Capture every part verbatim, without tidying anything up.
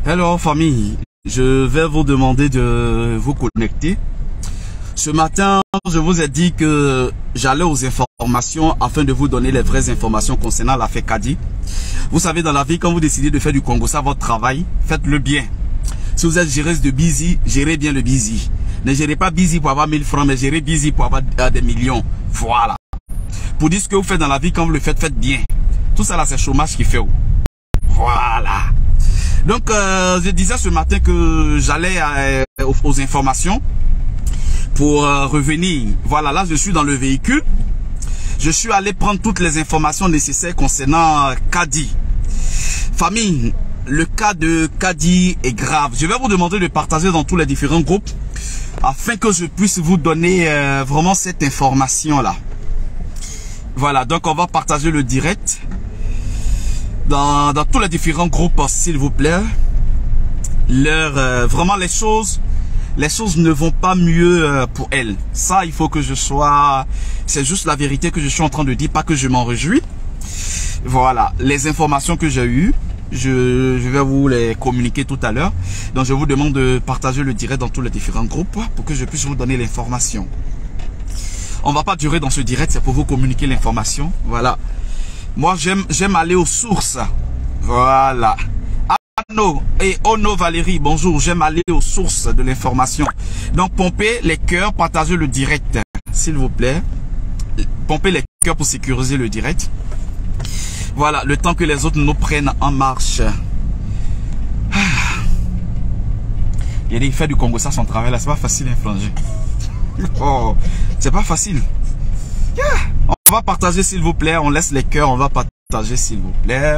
Hello famille, je vais vous demander de vous connecter. Ce matin, je vous ai dit que j'allais aux informations afin de vous donner les vraies informations concernant l'affaire Kadi. Vous savez, dans la vie, quand vous décidez de faire du Congossa votre travail, faites-le bien. Si vous êtes géreuse de busy, gérez bien le busy. Ne gérez pas busy pour avoir mille francs, mais gérez busy pour avoir euh, des millions. Voilà. Pour dire ce que vous faites dans la vie, quand vous le faites, faites bien. Tout ça là, c'est le chômage qui fait. Voilà. Donc, euh, je disais ce matin que j'allais euh, aux, aux informations pour euh, revenir. Voilà, là, je suis dans le véhicule. Je suis allé prendre toutes les informations nécessaires concernant euh, Kadi. Famille, le cas de Kadi est grave. Je vais vous demander de partager dans tous les différents groupes afin que je puisse vous donner euh, vraiment cette information-là. Voilà, donc on va partager le direct dans, dans tous les différents groupes, s'il vous plaît. Leur, euh, vraiment les choses, les choses ne vont pas mieux euh, pour elles. Ça, il faut que je sois... C'est juste la vérité que je suis en train de dire, pas que je m'en réjouis. Voilà, les informations que j'ai eues, je, je vais vous les communiquer tout à l'heure. Donc, je vous demande de partager le direct dans tous les différents groupes pour que je puisse vous donner l'information. On va pas durer dans ce direct, c'est pour vous communiquer l'information. Voilà. Moi, j'aime j'aime aller aux sources. Voilà. Anno et Ono Valérie, bonjour. J'aime aller aux sources de l'information. Donc, pompez les cœurs, partagez le direct, s'il vous plaît. Pompez les cœurs pour sécuriser le direct. Voilà, le temps que les autres nous prennent en marche. Ah. Il y a des faits du Congo, ça, son travail là, c'est pas facile, hein, Flanger. Oh, c'est pas facile. Yeah. On va partager s'il vous plaît. On laisse les cœurs. On va partager s'il vous plaît.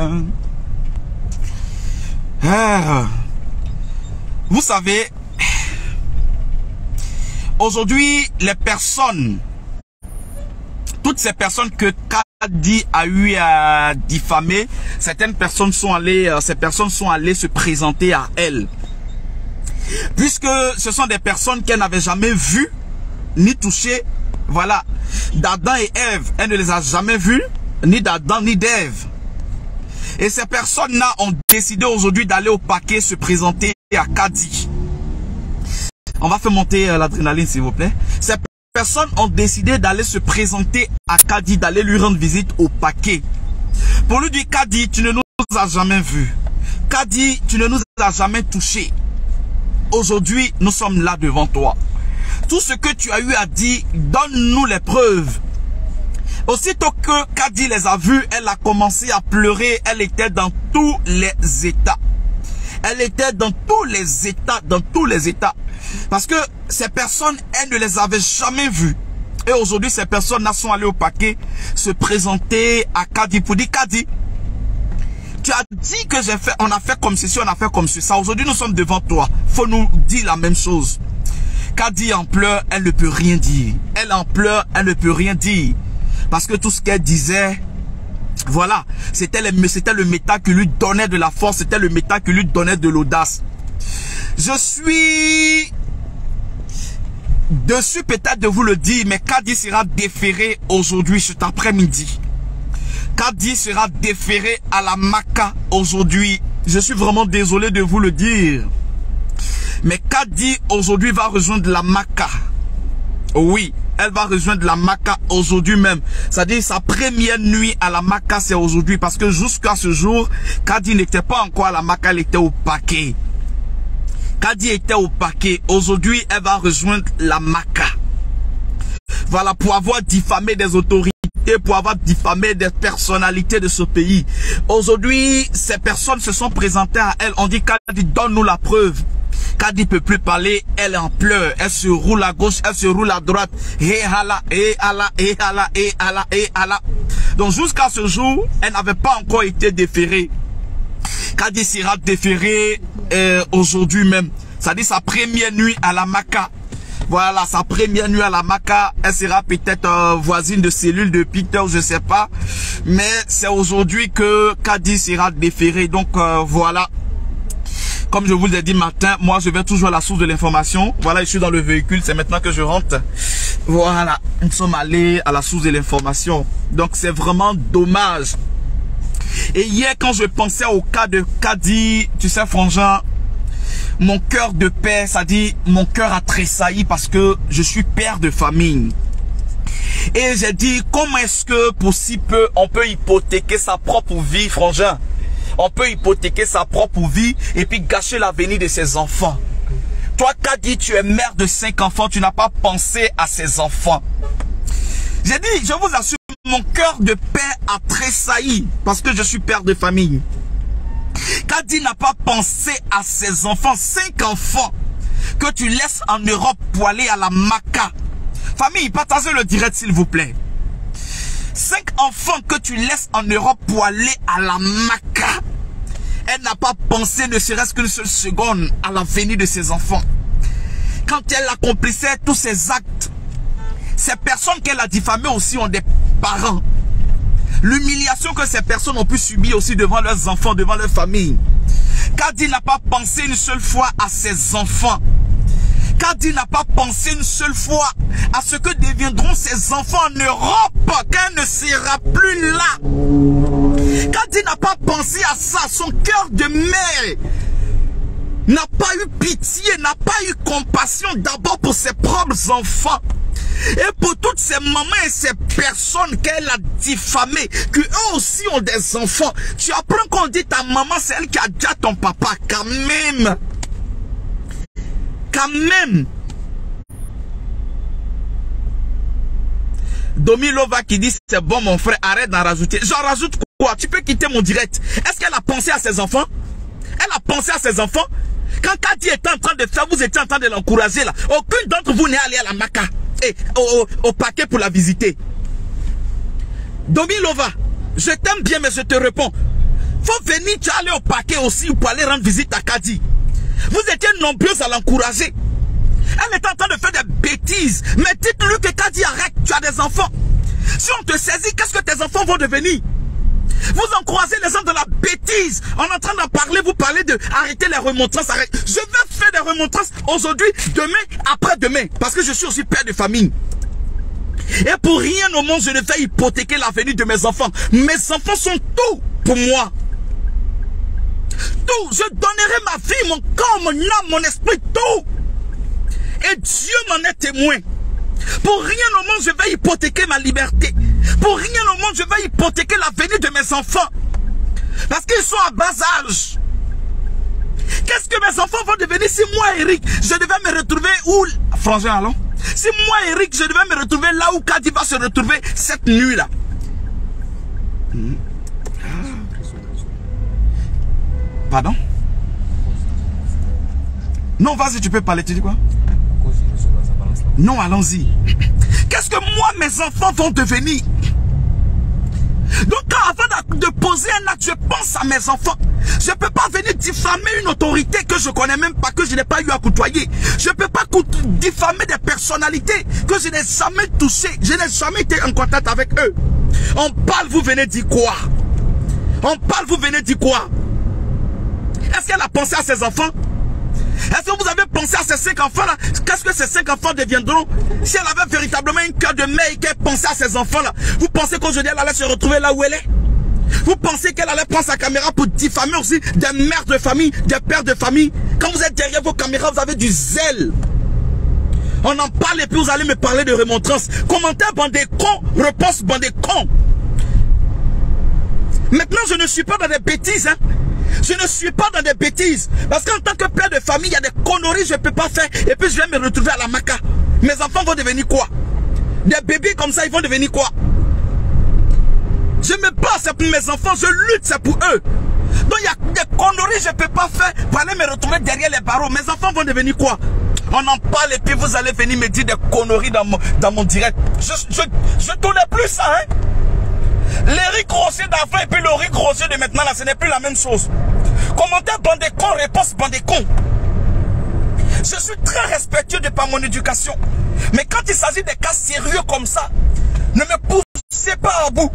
Ah. Vous savez, aujourd'hui, les personnes, toutes ces personnes que Kadi a eu à diffamer, certaines personnes sont allées, ces personnes sont allées se présenter à elle, puisque ce sont des personnes qu'elle n'avait jamais vues ni touchées. Voilà, d'Adam et Ève, elle ne les a jamais vus, ni d'Adam ni d'Ève. Et ces personnes-là ont décidé aujourd'hui d'aller au paquet se présenter à Kadi. On va faire monter euh, l'adrénaline, s'il vous plaît. Ces personnes ont décidé d'aller se présenter à Kadi, d'aller lui rendre visite au paquet. Pour lui dire, Kadi, tu ne nous as jamais vus. Kadi, tu ne nous as jamais touchés. Aujourd'hui, nous sommes là devant toi. Tout ce que tu as eu à dire, donne-nous les preuves. Aussitôt que Kadi les a vus, elle a commencé à pleurer. Elle était dans tous les états. Elle était dans tous les états, dans tous les états. Parce que ces personnes, elle ne les avait jamais vues. Et aujourd'hui, ces personnes-là sont allées au paquet se présenter à Kadi pour dire, Kadi, tu as dit que j'ai fait, on a fait comme ceci, on a fait comme ça. Aujourd'hui, nous sommes devant toi. Faut nous dire la même chose. Kadi en pleure, elle ne peut rien dire. Elle en pleure, elle ne peut rien dire. Parce que tout ce qu'elle disait, voilà, c'était le métal qui lui donnait de la force, c'était le métal qui lui donnait de l'audace. Je suis dessus peut-être de vous le dire, mais Kadi sera déféré aujourd'hui, cet après-midi. Kadi sera déféré à la Maka aujourd'hui. Je suis vraiment désolé de vous le dire. Mais Kadi aujourd'hui va rejoindre la Maka. Oui, elle va rejoindre la Maka aujourd'hui même. C'est-à-dire sa première nuit à la Maka, c'est aujourd'hui. Parce que jusqu'à ce jour, Kadi n'était pas encore à la Maka, elle était au paquet. Kadi était au paquet. Aujourd'hui, elle va rejoindre la Maka. Voilà, pour avoir diffamé des autorités, pour avoir diffamé des personnalités de ce pays. Aujourd'hui, ces personnes se sont présentées à elle. On dit, Kadi, donne-nous la preuve. Kadi ne peut plus parler, elle en pleure, elle se roule à gauche, elle se roule à droite, et hala, et hala, et hala, et hala, et hala. Donc jusqu'à ce jour, elle n'avait pas encore été déférée. Kadi sera déférée euh, aujourd'hui même. Ça dit sa première nuit à la Maka. Voilà, sa première nuit à la Maka, elle sera peut-être euh, voisine de cellule de Peter, je ne sais pas. Mais c'est aujourd'hui que Kadi sera déférée. Donc euh, voilà. Comme je vous l'ai dit matin, moi je vais toujours à la source de l'information. Voilà, je suis dans le véhicule, c'est maintenant que je rentre. Voilà, nous sommes allés à la source de l'information. Donc c'est vraiment dommage. Et hier, quand je pensais au cas de Kadi, tu sais, Frangin, mon cœur de père, ça dit mon cœur a tressailli parce que je suis père de famille. Et j'ai dit, comment est-ce que pour si peu, on peut hypothéquer sa propre vie, frangin? On peut hypothéquer sa propre vie et puis gâcher l'avenir de ses enfants. Toi, Kadi, tu es mère de cinq enfants, tu n'as pas pensé à ses enfants. J'ai dit, je vous assure, mon cœur de père a tressailli parce que je suis père de famille. Kadi n'a pas pensé à ses enfants, cinq enfants que tu laisses en Europe pour aller à la Maca. Famille, partagez le direct s'il vous plaît. Cinq enfants que tu laisses en Europe pour aller à la Maca. Elle n'a pas pensé ne serait-ce qu'une seule seconde à l'avenir de ses enfants. Quand elle accomplissait tous ces actes, ces personnes qu'elle a diffamées aussi ont des parents. L'humiliation que ces personnes ont pu subir aussi devant leurs enfants, devant leur famille. Kadi n'a pas pensé une seule fois à ses enfants. Kadi n'a pas pensé une seule fois à ce que deviendront ses enfants en Europe quand elle ne sera plus là. Kadi n'a pas pensé à ça. Son cœur de mère n'a pas eu pitié, n'a pas eu compassion d'abord pour ses propres enfants. Et pour toutes ces mamans et ces personnes qu'elle a diffamées, que eux aussi ont des enfants. Tu apprends qu'on dit ta maman, c'est elle qui a déjà ton papa. Quand même. Quand même. Domilova qui dit c'est bon mon frère, arrête d'en rajouter. J'en rajoute quoi? Tu peux quitter mon direct. Est-ce qu'elle a pensé à ses enfants? Elle a pensé à ses enfants? Quand Kadi était en train de faire, vous étiez en train de l'encourager là. Aucun d'entre vous n'est allé à la Maca. Et au, au, au paquet pour la visiter. Domilova, je t'aime bien mais je te réponds. Faut venir, tu aller au paquet aussi pour aller rendre visite à Kadi. Vous étiez nombreux à l'encourager. Elle est en train de faire des bêtises. Mais dites-lui que Kadi arrête, tu as des enfants. Si on te saisit, qu'est-ce que tes enfants vont devenir? Vous encouragez les gens de la bêtise. En est en train d'en parler, vous parlez de arrêter les remontrances. Arrête. Je vais faire des remontrances aujourd'hui, demain, après-demain. Parce que je suis aussi père de famille. Et pour rien au monde, je ne vais hypothéquer l'avenir de mes enfants. Mes enfants sont tout pour moi. Tout. Je donnerai ma vie, mon corps, mon âme, mon esprit, tout. Et Dieu m'en est témoin. Pour rien au monde, je vais hypothéquer ma liberté. Pour rien au monde, je vais hypothéquer l'avenir de mes enfants. Parce qu'ils sont à bas âge. Qu'est-ce que mes enfants vont devenir si moi, Eric, je devais me retrouver où? Frangin, allons. Si moi, Eric, je devais me retrouver là où Kadi va se retrouver cette nuit-là. Hmm. Pardon? Non, vas-y, tu peux parler, tu dis quoi? Non, allons-y. Qu'est-ce que moi, mes enfants vont devenir? Donc, avant de poser un acte, je pense à mes enfants. Je ne peux pas venir diffamer une autorité que je ne connais même pas, que je n'ai pas eu à côtoyer. Je ne peux pas diffamer des personnalités que je n'ai jamais touchées. Je n'ai jamais été en contact avec eux. On parle, vous venez dire quoi? On parle, vous venez dire quoi? Est-ce qu'elle a pensé à ses enfants? Est-ce que vous avez pensé à ces cinq enfants-là? Qu'est-ce que ces cinq enfants deviendront? Si elle avait véritablement un cœur de mère et qu'elle pensait à ces enfants-là, vous pensez qu'aujourd'hui elle allait se retrouver là où elle est? Vous pensez qu'elle allait prendre sa caméra pour diffamer aussi des mères de famille, des pères de famille? Quand vous êtes derrière vos caméras, vous avez du zèle. On en parle et puis vous allez me parler de remontrance. Commentaire, bande des cons. Réponse, bande des cons. Maintenant, je ne suis pas dans des bêtises, hein. Je ne suis pas dans des bêtises. Parce qu'en tant que père de famille, il y a des conneries que je ne peux pas faire. Et puis je vais me retrouver à la Maca. Mes enfants vont devenir quoi? Des bébés comme ça, ils vont devenir quoi? Je me bats, c'est pour mes enfants. Je lutte, c'est pour eux. Donc il y a des conneries que je ne peux pas faire pour aller me retrouver derrière les barreaux. Mes enfants vont devenir quoi? On en parle et puis vous allez venir me dire des conneries dans mon, dans mon direct. Je je, je tournais plus ça, hein. L'Éric Rossier d'avant et puis l'Éric Rossier de maintenant, là, ce n'est plus la même chose. Commentaire, bande des cons, réponse, bande des cons. Je suis très respectueux de par mon éducation. Mais quand il s'agit de cas sérieux comme ça, ne me poussez pas à bout.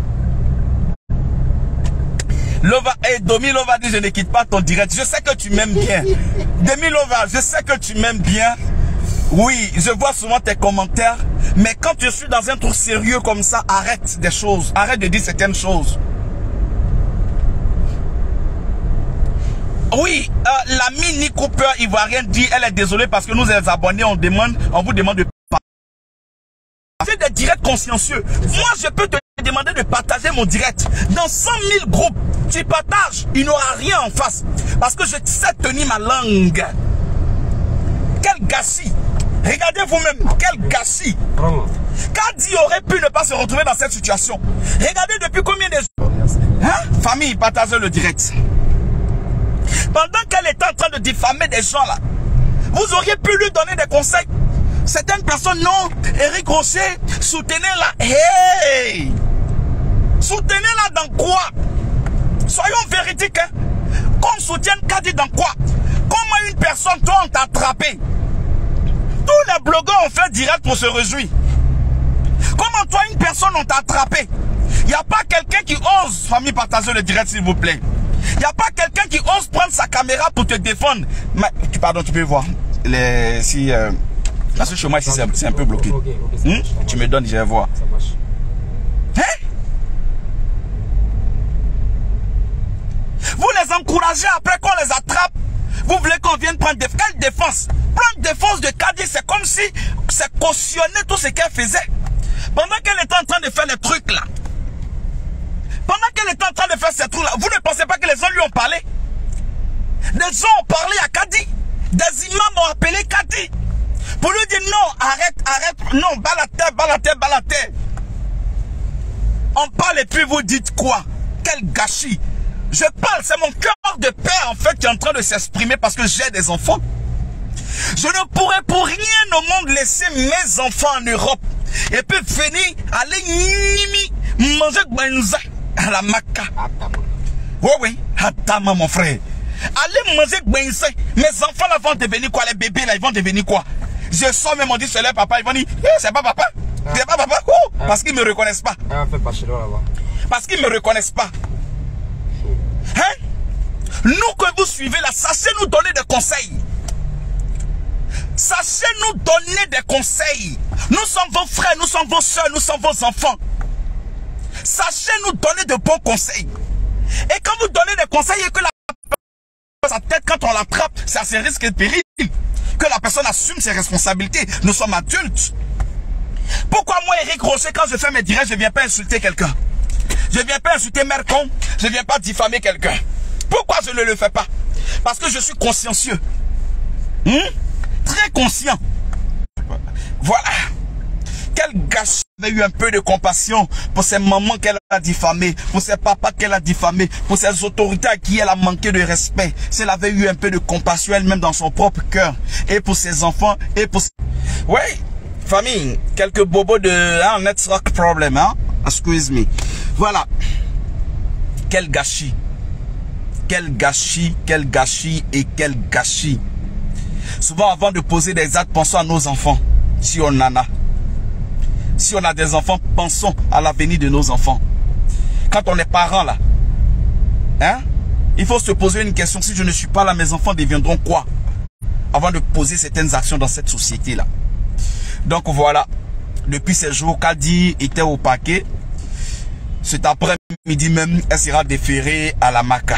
Lova, hey, Domi Lova dit je ne quitte pas ton direct. Je sais que tu m'aimes bien. Domi Lova, je sais que tu m'aimes bien. Oui, je vois souvent tes commentaires. Mais quand je suis dans un truc sérieux comme ça, arrête des choses. Arrête de dire certaines choses. Oui, euh, Euh, la Mini Cooper ivoirienne dit, elle est désolée parce que nous, les abonnés, on demande, on vous demande de partager des directs consciencieux. Moi, je peux te demander de partager mon direct. Dans cent mille groupes, tu partages, il n'y aura rien en face. Parce que je sais tenir ma langue. Quel gâchis. Regardez vous-même, quel gâchis. Kadi aurait pu ne pas se retrouver dans cette situation. Regardez depuis combien de jours. Hein? Famille, partagez le direct. Pendant qu'elle était en train de diffamer des gens là, vous auriez pu lui donner des conseils. Certaines personnes, non, Eric Rocher, soutenez-la. Hey! Soutenez-la dans quoi? Soyons véridiques. Hein? Qu'on soutienne Kadi dans quoi? Comment une personne, toi, on t'a attrapé? Tous les blogueurs ont fait direct pour se réjouir. Comment toi, une personne, on t'a attrapé? Il n'y a pas quelqu'un qui ose, famille, partager le direct, s'il vous plaît. Il n'y a pas quelqu'un qui ose prendre sa caméra pour te défendre. Mais, pardon, tu peux voir. Les, si, euh, parce que chez moi, ici, c'est un peu bloqué. Okay, okay, hmm? marche, tu me donnes, je vais voir. Ça marche. Hein? Vous les encouragez après qu'on les attrape. Vous voulez qu'on vienne prendre des... Quelle défense? Prendre défense de Kadi, c'est comme si c'est cautionner tout ce qu'elle faisait. Pendant qu'elle était en train de faire les trucs là. Pendant qu'elle était en train de faire ces trucs là, vous ne pensez pas que les gens lui ont parlé? Des gens ont parlé à Kadi. Des imams ont appelé Kadi. Pour lui dire non, arrête, arrête, non, bas la terre, bas la terre, bas la terre. On parle et puis vous dites quoi? Quel gâchis. Je parle, c'est mon cœur de père en fait qui est en train de s'exprimer parce que j'ai des enfants. Je ne pourrais pour rien au monde laisser mes enfants en Europe. Et puis venir aller nimi, manger benza à la maca. Oui, oui, Hatama mon frère. Allez manger benza. Mes enfants là vont devenir quoi? Les bébés là, ils vont devenir quoi? Je sors même, on dit c'est leur papa, ils vont dire, eh, c'est pas papa. C'est pas papa. Oh, parce qu'ils ne me reconnaissent pas. Parce qu'ils ne me reconnaissent pas. Hein? Nous que vous suivez là, sachez nous donner des conseils. Sachez nous donner des conseils. Nous sommes vos frères, nous sommes vos soeurs, nous sommes vos enfants. Sachez nous donner de bons conseils. Et quand vous donnez des conseils et que la sa tête, quand on l'attrape, c'est à ses risques et périls. Que la personne assume ses responsabilités. Nous sommes adultes. Pourquoi moi, Eric Rocher, quand je fais mes directs, je ne viens pas insulter quelqu'un? Je ne viens pas insulter Mercon. Je ne viens pas diffamer quelqu'un. Pourquoi je ne le fais pas? Parce que je suis consciencieux. Hmm? Très conscient. Voilà. Quel gâchis. Elle avait eu un peu de compassion pour ces mamans qu'elle a diffamées, pour ces papas qu'elle a diffamés, pour ces autorités à qui elle a manqué de respect. Si elle avait eu un peu de compassion elle-même dans son propre cœur, et pour ses enfants, et pour... Oui, famille, quelques bobos de hein, network problem, hein? Excuse me. Voilà. Quel gâchis. Quel gâchis, quel gâchis et quel gâchis. Souvent, avant de poser des actes, pensons à nos enfants, si on en a. Si on a des enfants, pensons à l'avenir de nos enfants. Quand on est parent là, hein, il faut se poser une question. Si je ne suis pas là, mes enfants deviendront quoi? Avant de poser certaines actions dans cette société là. Donc voilà, depuis ces jours, Kadi était au paquet. Cet après-midi même, elle sera déférée à la Maca.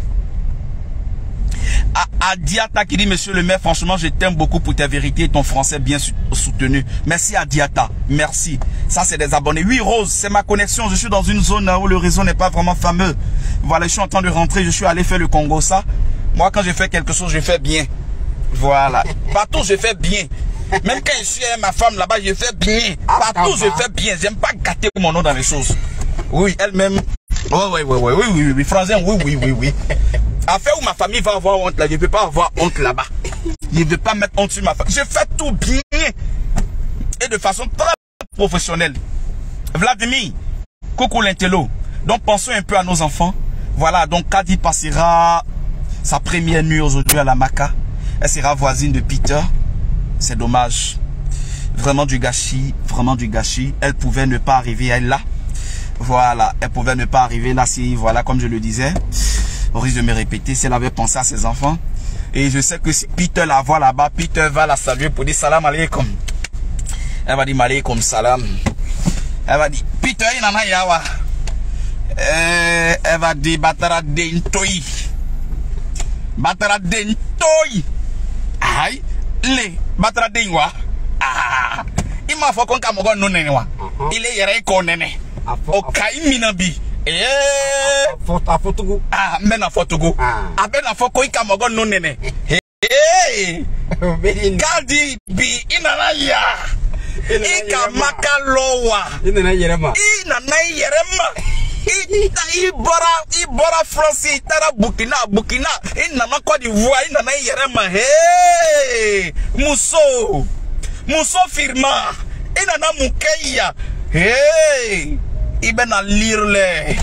À Diata qui dit, monsieur le maire, franchement, je t'aime beaucoup pour ta vérité et ton français bien soutenu. Merci à Diata. Merci. Ça, c'est des abonnés. Oui, Rose, c'est ma connexion. Je suis dans une zone où le réseau n'est pas vraiment fameux. Voilà, je suis en train de rentrer. Je suis allé faire le Congo, ça. Moi, quand je fais quelque chose, je fais bien. Voilà. Partout, je fais bien. Même quand je suis avec ma femme là-bas, je fais bien. Partout, je fais bien. J'aime pas gâter mon nom dans les choses. Oui, elle-même. Oui, oui, oui, oui, oui, oui, oui, Français, oui, oui, oui, oui. Affaire où ma famille va avoir honte là, je ne veux pas avoir honte là-bas. Je ne veux pas mettre honte sur ma famille. Je fais tout bien et de façon très professionnelle. Vladimir, coucou l'intello. Donc pensons un peu à nos enfants. Voilà, donc Kadi passera sa première nuit aujourd'hui à la Maca. Elle sera voisine de Peter. C'est dommage. Vraiment du gâchis, vraiment du gâchis. Elle pouvait ne pas arriver elle là. Voilà, elle pouvait ne pas arriver là si, voilà, comme je le disais. Au risque de me répéter, si elle avait pensé à ses enfants. Et je sais que si Peter la voit là-bas, Peter va la saluer pour dire salam alaikum. Elle va dire alaikum salam. Elle va dire Peter inana yawa. Elle va dire batara de intoi. Batara den toy. Aïe. Le. Batara den wa. Ah. Il m'a fait qu'on camogon non nene wa. Il est yere ko nene. Okai minabi. Eh. A fotogo. Ah, men a fotogo. Ah, ben a foko ika mogo no nene. Hey. Kadi bi inana ya. Ika makalowa. Inana yerema. Inana yerema. Ita ibora ibora France itara Burkina Burkina inana Côte d'Ivoire inana yerema. Hey. Muso. Muso firma. Inana mukeya. Hey. Il va à lire les.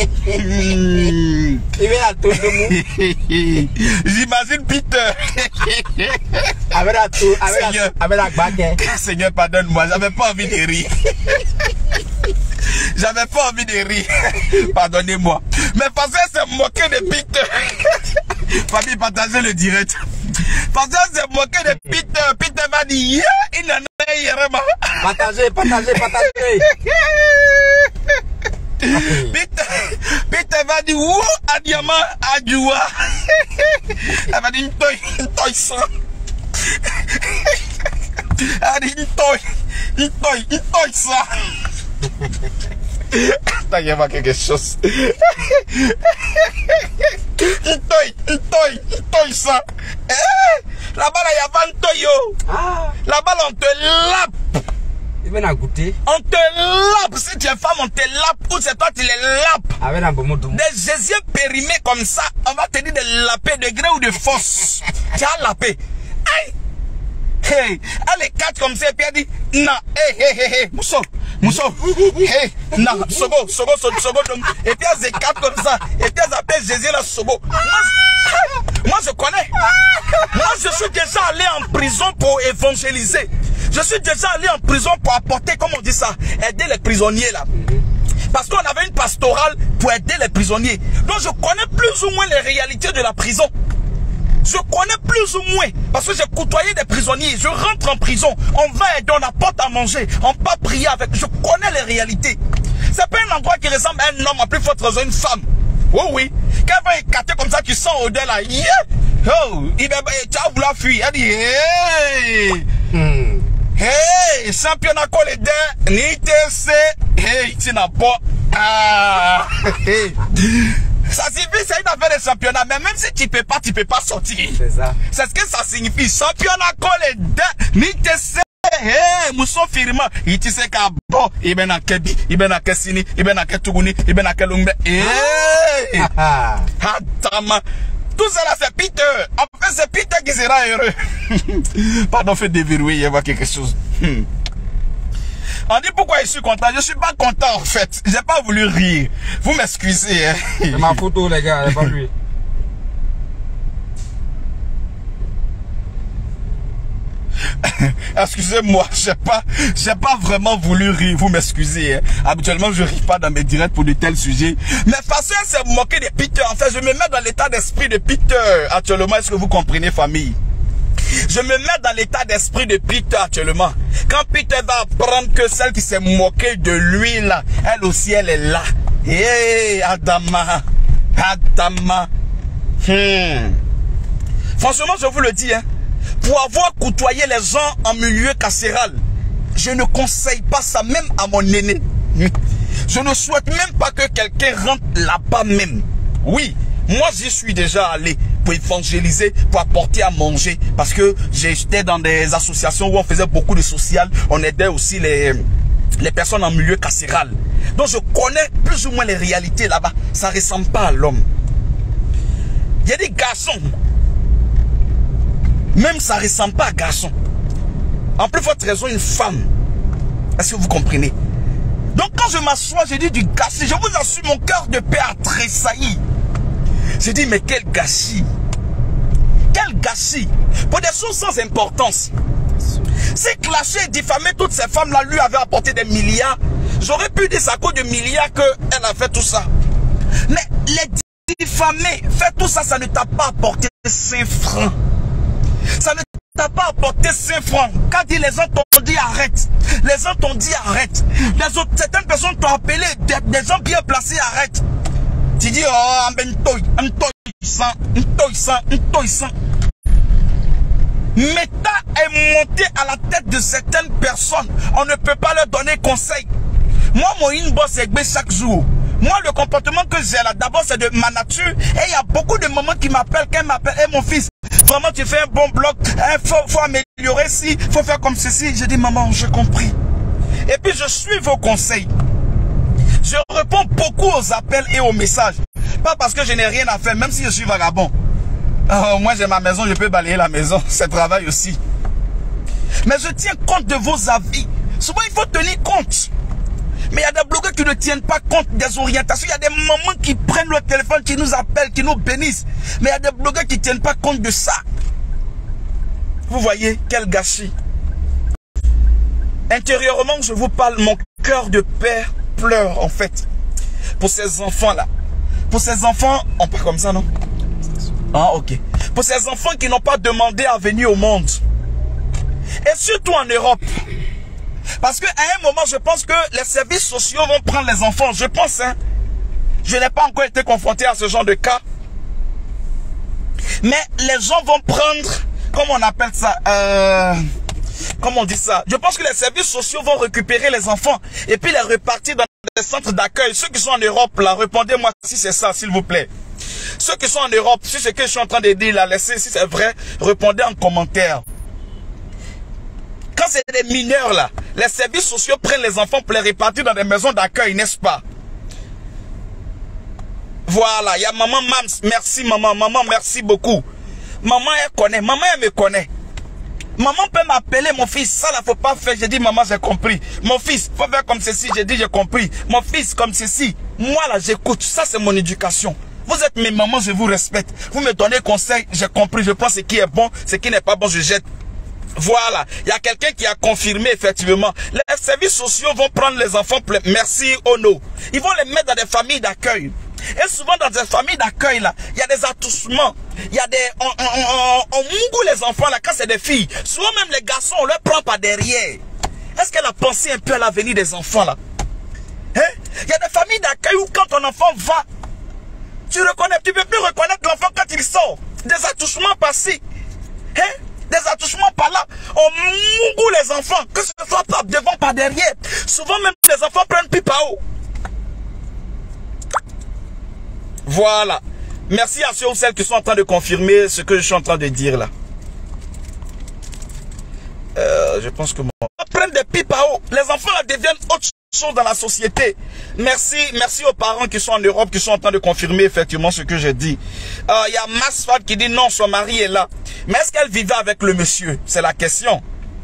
Il va à tout le monde. J'imagine Peter. Avec la tour, avec la baguette. Seigneur, pardonne-moi, j'avais pas envie de rire. J'avais pas envie de rire. Pardonnez-moi. Mais parce que c'est moqué de Peter. Famille, partagez le direct. Parce que c'est moqué de Peter. Peter va dire, il n'en a rien. Partagez, partagez, partagez. Peter, Peter va dire où à diamant à Djoua. Elle va dire une toy, une toy sang. Elle va dire une toy, une toy, une toy sang. T'as y a quelque chose. Une toy, une toy, une toy sang. Là-bas, il y a pas un toyo. Là-bas, on te lappe. Il va goûter. On te lappe. Si tu es femme, on te lappe. Ou c'est toi qui les lappe. Avec un bon mot. Des Jésus périmés comme ça, on va te dire de lapper, de gré ou de force. Tu as lappé. Aïe. Hey. Elle est quatre comme ça et puis elle dit, non, hey, hey, hey, hey, Mousso, Mousso, hey, non, Sogo, Sogo, Sogo, Sogo. Et puis elle est quatre comme ça. Et puis elle s'appelle Jésus la Sogo. Moi, moi, je connais. Moi, je suis déjà allé en prison pour évangéliser. Je suis déjà allé en prison pour apporter, comment on dit ça, aider les prisonniers là. Parce qu'on avait une pastorale pour aider les prisonniers. Donc je connais plus ou moins les réalités de la prison. Je connais plus ou moins. Parce que j'ai côtoyé des prisonniers. Je rentre en prison. On va aider, on apporte à manger. On va prier avec. Je connais les réalités. C'est pas un endroit qui ressemble à un homme, à plus forte raison une femme. Oui, oui. Quand elle va écarter comme ça, tu sens odeur là. Yeah. Oh, il va vouloir fuir. Elle dit, hey. Hmm. Hey, championnat collédé, ni te se, hey, tu n'as pas, ah, hey. Ça signifie, c'est une affaire de championnat, mais même si tu peux pas, tu peux pas sortir. C'est ça. C'est ce que ça signifie, championnat collédé, ni te se, hey, mousson firma, il te se ka bon, il ben a kebi, il ben a kesini, il ben a ketuguni, il ben a kelungbe, hey, attama. Tout cela c'est Peter. En fait c'est Peter qui sera heureux. Pardon, fait déverrouiller, il y a quelque chose. Hmm. On dit pourquoi je suis content. Je suis pas content en fait. J'ai pas voulu rire. Vous m'excusez. Hein. C'est ma photo les gars, elle pas lui. Excusez-moi, j'ai pas, j'ai pas vraiment voulu rire, vous m'excusez. Hein. Habituellement, je ris pas dans mes directs pour de tels sujets. Mais façon à se moquer de Peter, en fait, je me mets dans l'état d'esprit de Peter actuellement. Est-ce que vous comprenez, famille? Je me mets dans l'état d'esprit de Peter actuellement. Quand Peter va apprendre que celle qui s'est moquée de lui là, elle aussi, elle est là. Hé, hey, Adama, Adama. Hmm. Franchement, je vous le dis, hein. Pour avoir côtoyé les gens en milieu carcéral, je ne conseille pas ça même à mon aîné. Je ne souhaite même pas que quelqu'un rentre là-bas même. Oui, moi j'y suis déjà allé pour évangéliser, pour apporter à manger. Parce que j'étais dans des associations où on faisait beaucoup de social. On aidait aussi les, les personnes en milieu carcéral. Donc je connais plus ou moins les réalités là-bas. Ça ne ressemble pas à l'homme. Il y a des garçons. Même ça ne ressemble pas à garçon. En plus forte raison, une femme. Est-ce que vous comprenez? Donc quand je m'assois, je dis du gâchis. Je vous assure, mon cœur de père a tressailli. Je dis, mais quel gâchis. Quel gâchis. Pour des choses sans importance. Si clasher et diffamer toutes ces femmes-là lui avait apporté des milliards, j'aurais pu dire à cause de milliards qu'elle a fait tout ça. Mais les diffamer, faire tout ça, ça ne t'a pas apporté cinq francs. Ça ne t'a pas apporté cinq francs. Quand les gens t'ont dit arrête. Les gens t'ont dit arrête. Les autres, certaines personnes t'ont appelé, des, des gens bien placés arrête. Tu dis, oh, un toy, un toy, toissant, toissant, toissant. Méta est monté à la tête de certaines personnes. On ne peut pas leur donner conseil. Moi, mon inbox est gbé chaque jour. Moi, le comportement que j'ai là, d'abord, c'est de ma nature. Et il y a beaucoup de mamans qui m'appellent, qui m'appellent, hey, mon fils, vraiment, tu fais un bon blog. Il hein, faut, faut améliorer ci, il faut faire comme ceci. Je dis, maman, j'ai compris. Et puis, je suis vos conseils. Je réponds beaucoup aux appels et aux messages. Pas parce que je n'ai rien à faire, même si je suis vagabond. Oh, moi, j'ai ma maison, je peux balayer la maison. C'est travail aussi. Mais je tiens compte de vos avis. Souvent, il faut tenir compte. Mais il y a des blogueurs qui ne tiennent pas compte des orientations. Il y a des mamans qui prennent le téléphone, qui nous appellent, qui nous bénissent. Mais il y a des blogueurs qui ne tiennent pas compte de ça. Vous voyez, quel gâchis. Intérieurement, je vous parle, mon cœur de père pleure, en fait. Pour ces enfants-là. Pour ces enfants, on parle comme ça, non? Ah, ok. Pour ces enfants qui n'ont pas demandé à venir au monde. Et surtout en Europe. Parce qu'à un moment, je pense que les services sociaux vont prendre les enfants. Je pense, hein. Je n'ai pas encore été confronté à ce genre de cas. Mais les gens vont prendre, comment on appelle ça, euh, comment on dit ça? Je pense que les services sociaux vont récupérer les enfants et puis les repartir dans des centres d'accueil. Ceux qui sont en Europe, là, répondez-moi si c'est ça, s'il vous plaît. Ceux qui sont en Europe, si c'est ce que je suis en train de dire là, laissez, si c'est vrai, répondez en commentaire. Quand c'est des mineurs là, les services sociaux prennent les enfants pour les répartir dans des maisons d'accueil, n'est-ce pas? Voilà, il y a maman Mams, merci maman, maman merci beaucoup. Maman elle connaît, maman elle me connaît. Maman peut m'appeler, mon fils, ça là faut pas faire, j'ai dit maman j'ai compris. Mon fils, faut faire comme ceci, j'ai dit j'ai compris. Mon fils comme ceci, moi là j'écoute, ça c'est mon éducation. Vous êtes mes mamans, je vous respecte. Vous me donnez conseil, j'ai compris, je prends ce qui est bon, ce qui n'est pas bon, je jette. Voilà, il y a quelqu'un qui a confirmé effectivement. Les services sociaux vont prendre les enfants, merci Ono. Ils vont les mettre dans des familles d'accueil. Et souvent dans des familles d'accueil là, il y a des attouchements. Il y a des... On, on, on, on mougoue les enfants là quand c'est des filles. Souvent même les garçons, on leur prend par derrière. Est-ce qu'elle a pensé un peu à l'avenir des enfants là? Hein? Il y a des familles d'accueil où quand ton enfant va, tu reconnais, tu peux plus reconnaître l'enfant quand il sort. Des attouchements par-ci. Hein? Des attouchements par là. On mougoue les enfants, que ce soit par devant, par derrière. Souvent même les enfants prennent pipe à eau. Voilà. Merci à ceux ou celles qui sont en train de confirmer ce que je suis en train de dire là. Euh, je pense que moi... Prennent des pipes à eau. Les enfants là deviennent autre chose dans la société. Merci, merci aux parents qui sont en Europe, qui sont en train de confirmer effectivement ce que j'ai dit. Il euh, y a Masfad qui dit non, son mari est là. Mais est-ce qu'elle vivait avec le monsieur? C'est la question.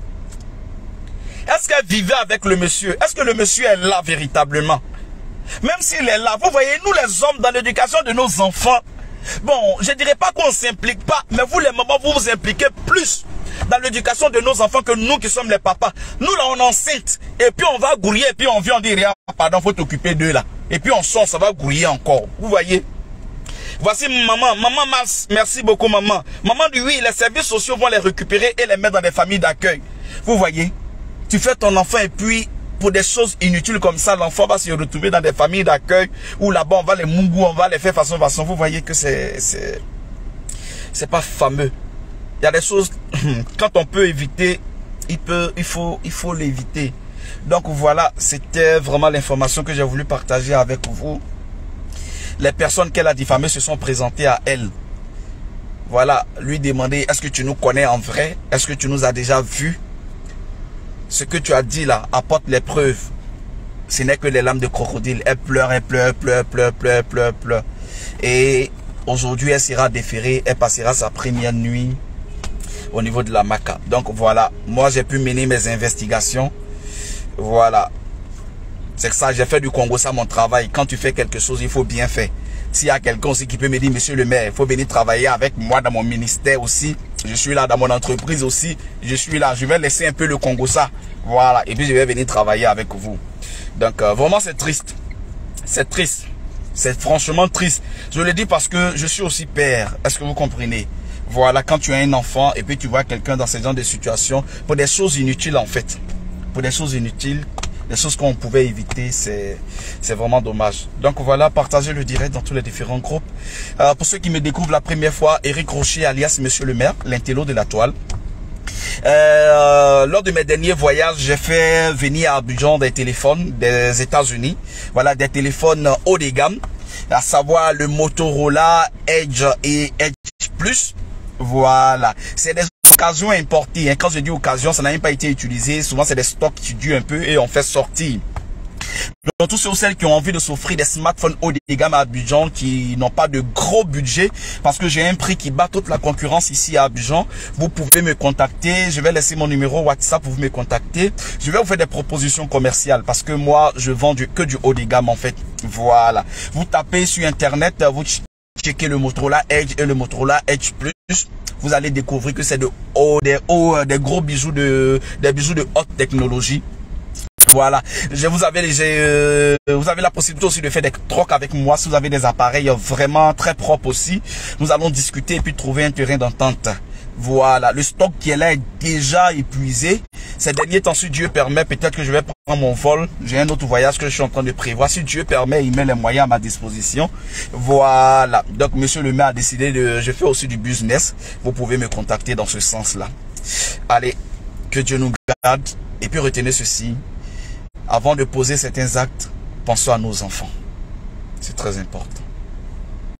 Est-ce qu'elle vivait avec le monsieur? Est-ce que le monsieur est là véritablement? Même s'il est là, vous voyez, nous les hommes, dans l'éducation de nos enfants, bon, je ne dirais pas qu'on ne s'implique pas, mais vous les mamans, vous vous impliquez plus dans l'éducation de nos enfants que nous qui sommes les papas. Nous là, on enceinte, et puis on va grouiller, et puis on vient, on dit, rien, pardon, faut t'occuper d'eux là. Et puis on sort, ça va grouiller encore. Vous voyez? Voici maman, maman, merci beaucoup maman. Maman dit oui, les services sociaux vont les récupérer et les mettre dans des familles d'accueil. Vous voyez? Tu fais ton enfant et puis... Pour des choses inutiles comme ça, l'enfant va se retrouver dans des familles d'accueil où là-bas on va les mougou, on va les faire façon façon. Vous voyez que c'est c'est c'est pas fameux. Il y a des choses quand on peut éviter, il peut, il faut, il faut l'éviter. Donc voilà, c'était vraiment l'information que j'ai voulu partager avec vous. Les personnes qu'elle a diffamées se sont présentées à elle. Voilà, lui demander est-ce que tu nous connais en vrai? Est-ce que tu nous as déjà vus? Ce que tu as dit là apporte les preuves. Ce n'est que les larmes de crocodile. Elle pleure, elle pleure, pleure, pleure, pleure, pleure, pleure. Et aujourd'hui, elle sera déférée. Elle passera sa première nuit au niveau de la Maca. Donc voilà, moi j'ai pu mener mes investigations. Voilà. C'est que ça, j'ai fait du Congo ça mon travail. Quand tu fais quelque chose, il faut bien faire. S'il y a quelqu'un aussi qui peut me dire, monsieur le maire, il faut venir travailler avec moi dans mon ministère aussi. Je suis là dans mon entreprise aussi. Je suis là. Je vais laisser un peu le Congo ça. Voilà. Et puis je vais venir travailler avec vous. Donc euh, vraiment c'est triste. C'est triste. C'est franchement triste. Je le dis parce que je suis aussi père. Est-ce que vous comprenez? Voilà. Quand tu as un enfant et puis tu vois quelqu'un dans ce genre de situation. Pour des choses inutiles en fait. Pour des choses inutiles. des choses qu'on pouvait éviter, c'est c'est vraiment dommage. Donc voilà, partagez le direct dans tous les différents groupes. Euh, pour ceux qui me découvrent la première fois, Eric Rocher alias Monsieur le Maire, l'intello de la toile. Euh, lors de mes derniers voyages, j'ai fait venir à Abidjan des téléphones des États-Unis. Voilà, des téléphones haut de gamme, à savoir le Motorola Edge et Edge Plus. Voilà, c'est des occasions importées. Quand je dis occasion, ça n'a même pas été utilisé. Souvent, c'est des stocks qui durent un peu et on fait sortir. Donc, tous ceux ou celles qui ont envie de s'offrir des smartphones haut de gamme à Abidjan, qui n'ont pas de gros budget, parce que j'ai un prix qui bat toute la concurrence ici à Abidjan, vous pouvez me contacter. Je vais laisser mon numéro WhatsApp pour vous me contacter. Je vais vous faire des propositions commerciales, parce que moi, je vends du, que du haut de gamme en fait. Voilà. Vous tapez sur Internet, vous checkez le Motorola Edge et le Motorola Edge Plus. Vous allez découvrir que c'est de haut, des hauts, des gros bijoux de, des bijoux de haute technologie. Voilà, je vous avais, euh, vous avez la possibilité aussi de faire des trocs avec moi si vous avez des appareils vraiment très propres aussi. Nous allons discuter et puis trouver un terrain d'entente. Voilà, le stock qui est là est déjà épuisé. Ces derniers temps, si Dieu permet, peut-être que je vais prendre mon vol. J'ai un autre voyage que je suis en train de prévoir. Si Dieu permet, il met les moyens à ma disposition. Voilà, donc Monsieur le Maire a décidé de... Je fais aussi du business. Vous pouvez me contacter dans ce sens-là. Allez, que Dieu nous garde. Et puis retenez ceci. Avant de poser certains actes, pensons à nos enfants. C'est très important.